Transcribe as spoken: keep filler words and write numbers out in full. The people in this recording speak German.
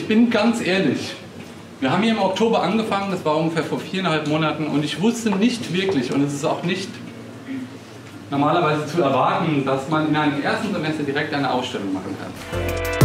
ich bin ganz ehrlich. Wir haben hier im Oktober angefangen, das war ungefähr vor viereinhalb Monaten und ich wusste nicht wirklich und es ist auch nicht normalerweise zu erwarten, dass man in einem ersten Semester direkt eine Ausstellung machen kann.